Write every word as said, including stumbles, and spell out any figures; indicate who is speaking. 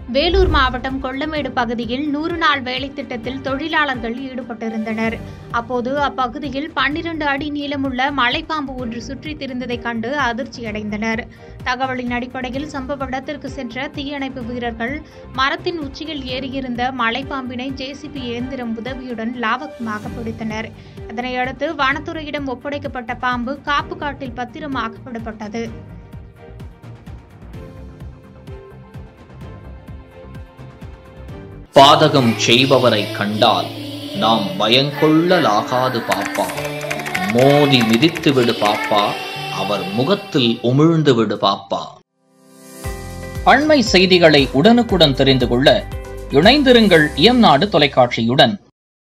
Speaker 1: வேலூர் மாவட்டம் கொல்லமேடு பகுதியில் நூறு நாள் வேலை திட்டத்தில் தொழிலாளர்கள் ஈடுபட்டிருந்தனர். அப்போது அப்பகுதியில் பன்னிரண்டு அடி நீளமுள்ள மலைப்பாம்பு ஒன்று சுற்றித் திரிந்ததைக் கண்டு அதிர்ச்சியடைந்தனர். தகவலின் அடிப்படையில் சம்பவ இடத்திற்கு சென்ற தீயணைப்பு வீரர்கள் மரத்தின் உச்சியில் ஏறியிருந்த மலைப்பாம்பினை ஜேசிபி இயந்திரம் உதவியுடன் லாவகமாக பிடித்தனர். இதனையடுத்து வனத்துறையிடம் ஒப்படைக்கப்பட்ட பாம்பு காப்பு காட்டில் பத்திரமாக விடப்பட்டது.
Speaker 2: பாதகம் செய்பவரை கண்டால் நாம் பயங்கொள்ளலாகாது பாப்பா. மோதி மிதித்து விடு பாப்பா, அவர் முகத்தில் உமிழ்ந்து விடு பாப்பா. அண்மை செய்திகளை உடனுக்குடன் தெரிந்து கொள்ள இணைந்திருங்கள் இயம்நாடு தொலைக்காட்சியுடன்.